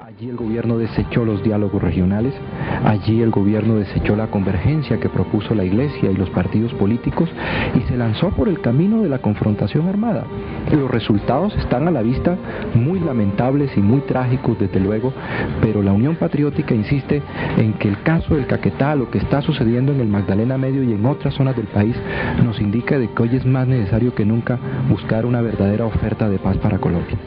Allí el gobierno desechó los diálogos regionales, allí el gobierno desechó la convergencia que propuso la Iglesia y los partidos políticos y se lanzó por el camino de la confrontación armada. Los resultados están a la vista, muy lamentables y muy trágicos desde luego, pero la Unión Patriótica insiste en que el caso del Caquetá, lo que está sucediendo en el Magdalena Medio y en otras zonas del país, nos indica de que hoy es más necesario que nunca buscar una verdadera oferta de paz para Colombia.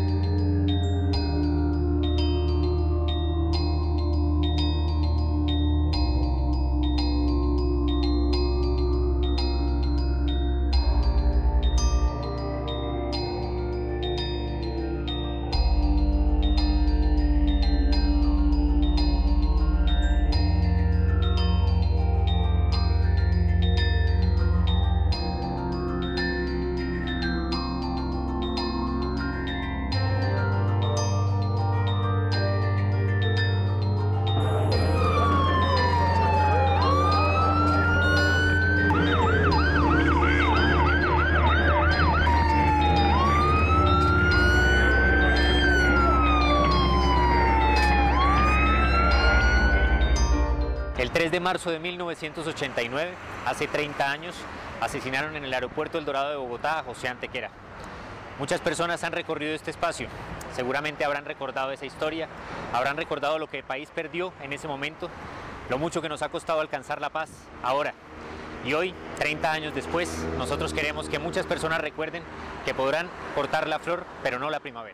El 3 de marzo de 1989, hace 30 años, asesinaron en el aeropuerto El Dorado de Bogotá a José Antequera. Muchas personas han recorrido este espacio, seguramente habrán recordado esa historia, habrán recordado lo que el país perdió en ese momento, lo mucho que nos ha costado alcanzar la paz ahora. Y hoy, 30 años después, nosotros queremos que muchas personas recuerden que podrán cortar la flor, pero no la primavera.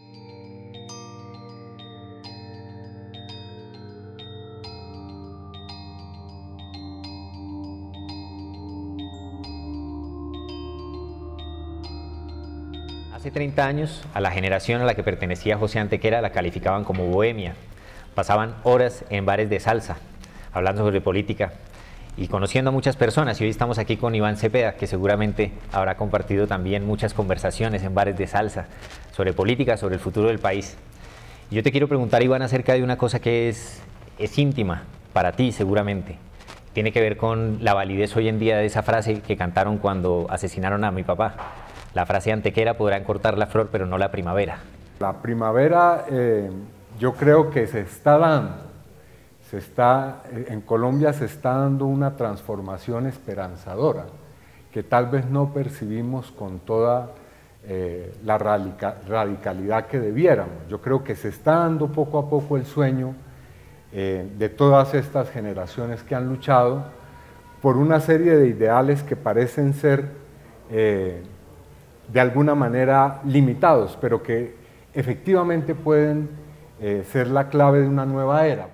Hace 30 años, a la generación a la que pertenecía José Antequera la calificaban como bohemia. Pasaban horas en bares de salsa, hablando sobre política y conociendo a muchas personas. Y hoy estamos aquí con Iván Cepeda, que seguramente habrá compartido también muchas conversaciones en bares de salsa sobre política, sobre el futuro del país. Y yo te quiero preguntar, Iván, acerca de una cosa que es íntima para ti seguramente. Tiene que ver con la validez hoy en día de esa frase que cantaron cuando asesinaron a mi papá. La frase Antequera: podrán cortar la flor, pero no la primavera. La primavera yo creo que se está dando. En Colombia se está dando una transformación esperanzadora que tal vez no percibimos con toda la radicalidad que debiéramos. Yo creo que se está dando poco a poco el sueño de todas estas generaciones que han luchado por una serie de ideales que parecen ser de alguna manera limitados, pero que efectivamente pueden ser la clave de una nueva era.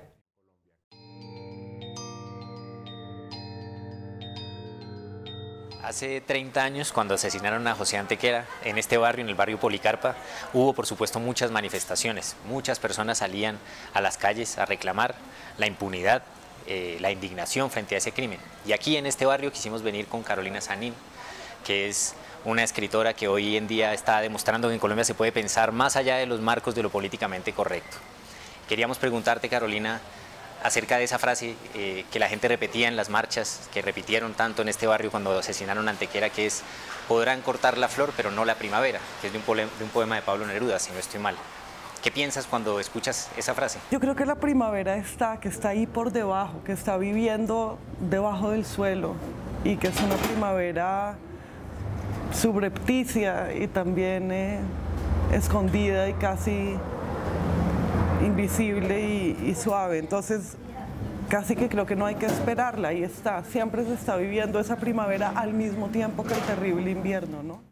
Hace 30 años, cuando asesinaron a José Antequera, en este barrio, en el barrio Policarpa, hubo por supuesto muchas manifestaciones. Muchas personas salían a las calles a reclamar la impunidad, la indignación frente a ese crimen. Y aquí en este barrio quisimos venir con Carolina Sanín, que es una escritora que hoy en día está demostrando que en Colombia se puede pensar más allá de los marcos de lo políticamente correcto. Queríamos preguntarte, Carolina, acerca de esa frase que la gente repetía en las marchas, que repitieron tanto en este barrio cuando asesinaron a Antequera, que es: podrán cortar la flor, pero no la primavera, que es de un poema de Pablo Neruda, si no estoy mal. ¿Qué piensas cuando escuchas esa frase? Yo creo que la primavera que está ahí por debajo, que está viviendo debajo del suelo, y que es una primavera subrepticia y también escondida y casi invisible y suave. Entonces casi que creo que no hay que esperarla, ahí está, siempre se está viviendo esa primavera al mismo tiempo que el terrible invierno, ¿no?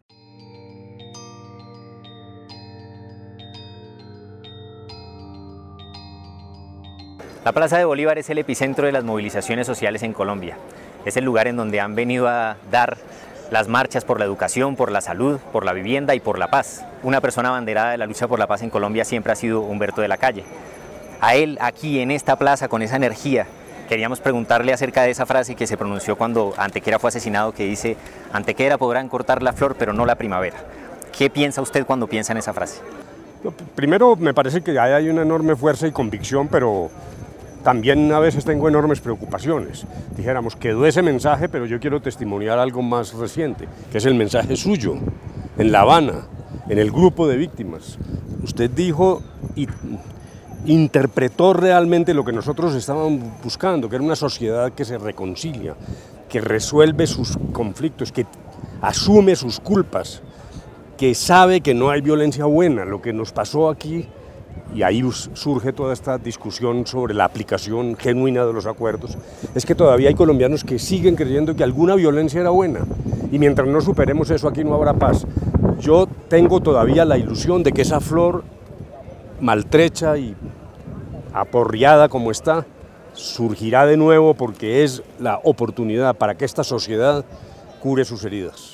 La Plaza de Bolívar es el epicentro de las movilizaciones sociales en Colombia. Es el lugar en donde han venido a dar las marchas por la educación, por la salud, por la vivienda y por la paz. Una persona abanderada de la lucha por la paz en Colombia siempre ha sido Humberto de la Calle. A él, aquí en esta plaza, con esa energía, queríamos preguntarle acerca de esa frase que se pronunció cuando Antequera fue asesinado, que dice: Antequera, podrán cortar la flor, pero no la primavera. ¿Qué piensa usted cuando piensa en esa frase? Primero, me parece que hay una enorme fuerza y convicción, pero también a veces tengo enormes preocupaciones. Dijéramos, quedó ese mensaje, pero yo quiero testimoniar algo más reciente, que es el mensaje suyo, en La Habana, en el grupo de víctimas. Usted dijo, interpretó realmente lo que nosotros estábamos buscando, que era una sociedad que se reconcilia, que resuelve sus conflictos, que asume sus culpas, que sabe que no hay violencia buena. Lo que nos pasó aquí, y ahí surge toda esta discusión sobre la aplicación genuina de los acuerdos, es que todavía hay colombianos que siguen creyendo que alguna violencia era buena, y mientras no superemos eso aquí no habrá paz. Yo tengo todavía la ilusión de que esa flor maltrecha y aporreada como está, surgirá de nuevo porque es la oportunidad para que esta sociedad cure sus heridas.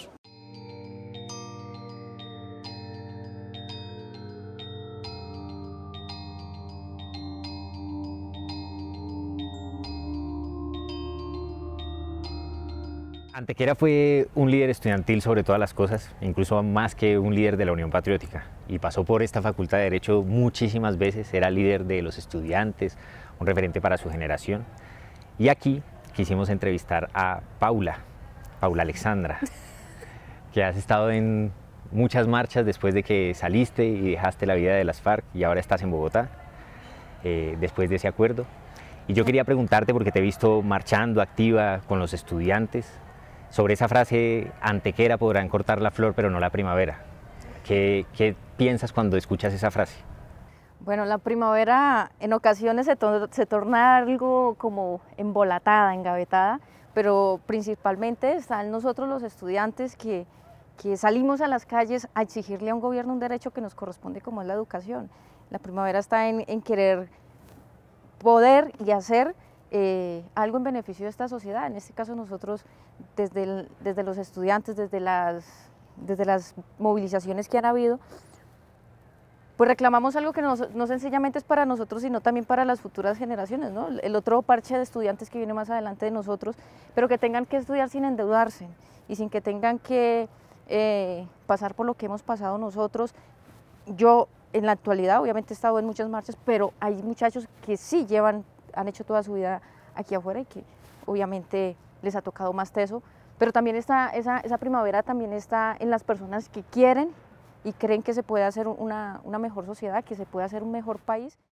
Antequera fue un líder estudiantil sobre todas las cosas, incluso más que un líder de la Unión Patriótica, y pasó por esta Facultad de Derecho muchísimas veces, era líder de los estudiantes, un referente para su generación. Y aquí quisimos entrevistar a Paula Alexandra, que has estado en muchas marchas después de que saliste y dejaste la vida de las FARC y ahora estás en Bogotá, después de ese acuerdo. Y yo quería preguntarte, porque te he visto marchando, activa con los estudiantes, sobre esa frase, Antequera podrán cortar la flor pero no la primavera. ¿Qué piensas cuando escuchas esa frase? Bueno, la primavera en ocasiones se torna algo como embolatada, engavetada, pero principalmente está en nosotros los estudiantes que salimos a las calles a exigirle a un gobierno un derecho que nos corresponde, como es la educación. La primavera está en querer poder y hacer algo en beneficio de esta sociedad. En este caso nosotros, desde los estudiantes, desde las movilizaciones que han habido, pues reclamamos algo que no sencillamente es para nosotros, sino también para las futuras generaciones, ¿no? El otro parche de estudiantes que viene más adelante de nosotros, pero que tengan que estudiar sin endeudarse y sin que tengan que pasar por lo que hemos pasado nosotros. Yo en la actualidad obviamente he estado en muchas marchas, pero hay muchachos que sí han hecho toda su vida aquí afuera y que obviamente les ha tocado más teso, pero también esa primavera también está en las personas que quieren y creen que se puede hacer una mejor sociedad, que se puede hacer un mejor país.